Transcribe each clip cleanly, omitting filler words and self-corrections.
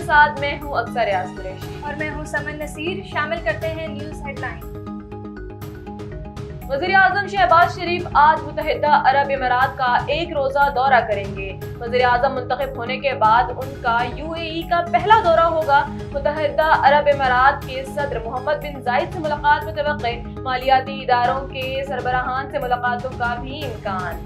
साथ मैं हूँ अक्सर रियाज कुरैशी और मैं हूँ समन नसीर। शामिल करते हैं न्यूज हेडलाइन। वज़ीर-ए-आज़म शहबाज शरीफ आज मुत्तहिदा अरब अमीरात का एक रोजा दौरा करेंगे। वज़ीर-ए-आज़म मुंतखब होने के बाद उनका यूएई का पहला दौरा होगा। मुत्तहिदा अरब अमीरात के सदर मोहम्मद बिन जायद से मुलाकात मुतवक्के, मालियाती इदारों के सरबराहान से मुलाकातों का भी इम्कान।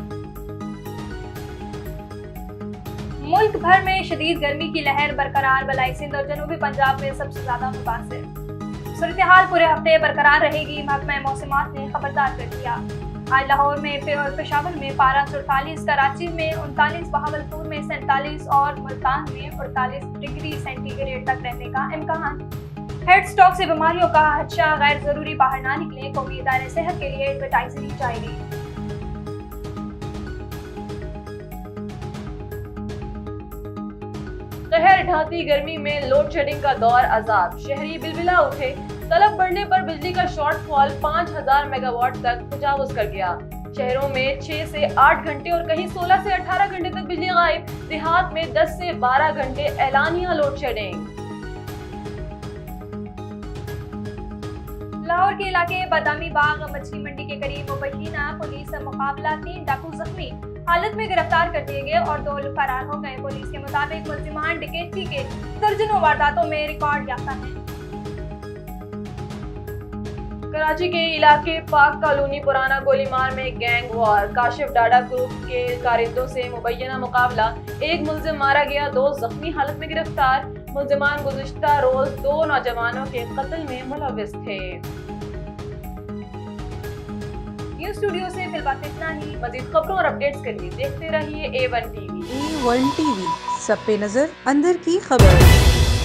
मुल्क भर में शदीद गर्मी की लहर बरकरार, बलाई सिंध और जनूबी पंजाब में सबसे ज्यादा मुतासिर। सूरत हाल पूरे हफ्ते बरकरार रहेगी, महकमा मौसमात ने खबरदार कर दिया। आज लाहौर में और पेशावर में पारा 48, कराची में 39, बहावलपुर में 47 और मुल्तान में 48 डिग्री सेंटीग्रेड तक रहने का इम्कान। हेड स्टॉक से बीमारियों का खदशा, गैर जरूरी बाहर ना निकले, कौमी इदारे सेहत के लिए एडवर्टाइजरी जारी। कहर ढाती गर्मी में लोड शेडिंग का दौर अजाब, शहरी बिलबिला उठे। तलब बढ़ने पर बिजली का शॉर्टफॉल 5000 मेगावाट तक तजावुज कर गया। शहरों में 6 से 8 घंटे और कहीं 16 से 18 घंटे तक बिजली गायब। देहात में 10 से 12 घंटे एलानिया लोड शेडिंग। लाहौर के इलाके बादामी बाग मछली मंडी के करीब मुबैना पुलिस मुकाबला, 3 डाकू जख्मी हालत में गिरफ्तार कर दिए गए और 2 लोग फरार हो गए। पुलिस के मुताबिक मुल्जिमान डकैती के दर्जनों वारदातों में रिकॉर्ड याफ्ता हैं। कराची के इलाके पाक कॉलोनी पुराना गोलीमार में gang war, Kashif Dada group के कारिंदों से मुबैना मुकाबला, 1 मुल्जिम मारा गया, 2 जख्मी हालत में गिरफ्तार। मुल्जिमान गुज़िश्ता रोज 2 नौजवानों के कत्ल में मुलव्विस थे। न्यूज़ स्टूडियो से फिलहाल इतना ही। मजीद खबरों और अपडेट्स के लिए देखते रहिए A1 TV। A1 TV, सब पे नजर, अंदर की खबर।